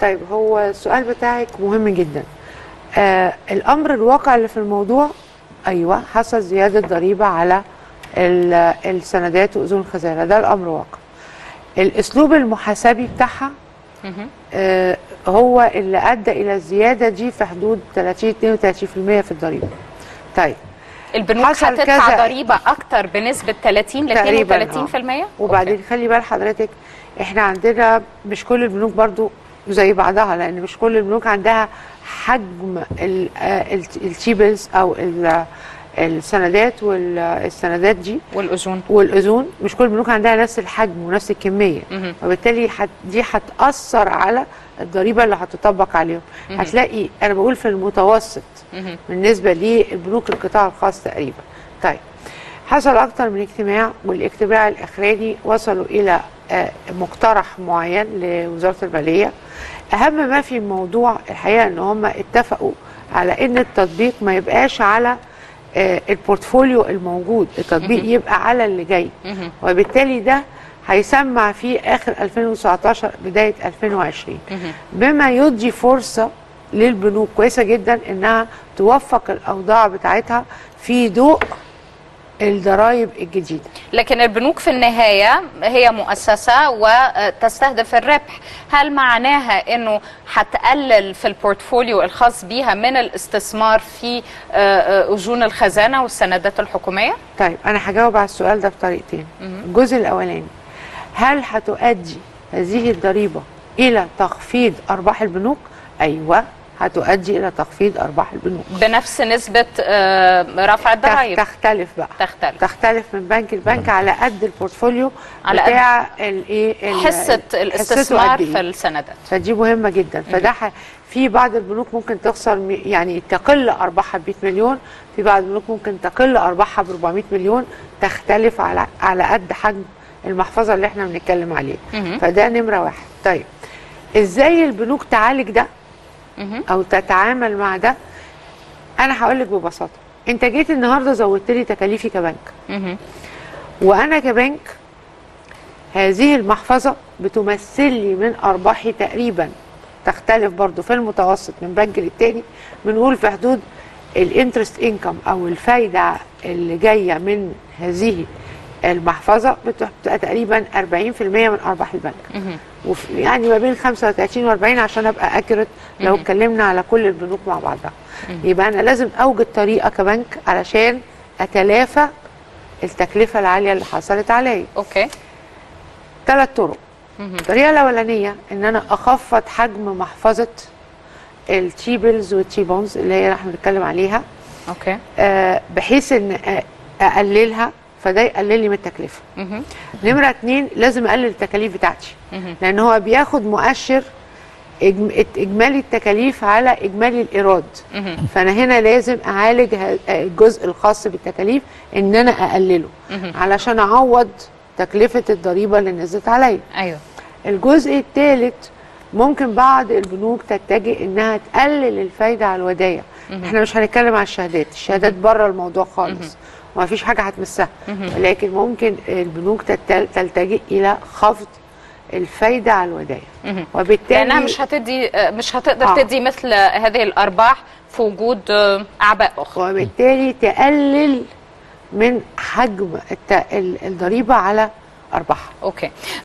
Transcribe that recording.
طيب هو السؤال بتاعك مهم جدا. الامر الواقع اللي في الموضوع، ايوه حصل زياده ضريبه على السندات واذون الخزانه، ده الامر واقع. الاسلوب المحاسبي بتاعها هو اللي ادى الى الزياده دي في حدود 30-32% في الضريبه. طيب البنوك هتدفع ضريبه اكتر بنسبه 30 ل 32%. وبعدين خلي بال حضرتك، احنا عندنا مش كل البنوك برضو زي بعضها، لان مش كل البنوك عندها حجم التيبلز او السندات والسندات دي والاذون مش كل البنوك عندها نفس الحجم ونفس الكميه، وبالتالي دي هتاثر على الضريبه اللي هتطبق عليهم. هتلاقي انا بقول في المتوسط بالنسبه للبنوك القطاع الخاص تقريبا. طيب حصل اكتر من اجتماع، والاجتماع الاخراني وصلوا الى مقترح معين لوزاره الماليه. اهم ما في الموضوع الحقيقه ان هم اتفقوا على ان التطبيق ما يبقاش على البورتفوليو الموجود، التطبيق يبقى على اللي جاي، وبالتالي ده هيسمع في اخر 2019 بدايه 2020، بما يدي فرصه للبنوك كويسه جدا انها توفق الاوضاع بتاعتها في ضوء الضرائب الجديده. لكن البنوك في النهايه هي مؤسسه وتستهدف الربح، هل معناها انه هتقلل في البورتفوليو الخاص بيها من الاستثمار في اذون الخزانه والسندات الحكوميه؟ طيب انا هجاوب على السؤال ده بطريقتين. الجزء الاولاني، هل هتؤدي هذه الضريبه الى تخفيض ارباح البنوك؟ ايوه هتؤدي الى تخفيض ارباح البنوك بنفس نسبه رفع الضرائب. تختلف بقى، تختلف من بنك لبنك على قد البورتفوليو على بتاع حصه الاستثمار في السندات، فدي مهمه جدا. فده في بعض البنوك ممكن تخسر، يعني تقل ارباحها ب 100 مليون، في بعض البنوك ممكن تقل ارباحها ب 400 مليون، تختلف على قد حجم المحفظه اللي احنا بنتكلم عليه. فده نمره واحد. طيب ازاي البنوك تعالج ده او تتعامل مع ده؟ انا هقول لك ببساطه، انت جيت النهارده زودت لي تكاليفي كبنك، وانا كبنك هذه المحفظه بتمثل لي من ارباحي تقريبا، تختلف برضو في المتوسط من بنك للتاني، بنقول في حدود الانترست انكم او الفايده اللي جايه من هذه المحفظه بتبقى تقريبا 40% من ارباح البنك، يعني ما بين 35 و40 عشان ابقى اكيوريت لو اتكلمنا على كل البنوك مع بعضها. يبقى انا لازم اوجد طريقه كبنك علشان اتلافى التكلفه العاليه اللي حصلت عليا. اوكي. 3 طرق. الطريقه الاولانيه ان انا اخفض حجم محفظه التيبلز والتيبونز اللي هي احنا بنتكلم عليها. اوكي. بحيث ان اقللها، فده يقلل لي من التكلفه. نمره 2 لازم اقلل التكاليف بتاعتي، لان هو بياخد مؤشر اجمالي التكاليف على اجمالي الايراد. فانا هنا لازم اعالج الجزء الخاص بالتكاليف ان انا اقلله علشان اعوض تكلفه الضريبه اللي نزلت عليا. ايوه. الجزء الثالث، ممكن بعض البنوك تتجه انها تقلل الفايده على الودايع. احنا مش هنتكلم على الشهادات بره الموضوع خالص، وما فيش حاجه هتمسها، ولكن ممكن البنوك تلتجئ الى خفض الفايده على الودايع، وبالتالي لانها مش هتقدر تدي مثل هذه الارباح في وجود اعباء اخرى، وبالتالي تقلل من حجم الضريبه على ارباحها. اوكي.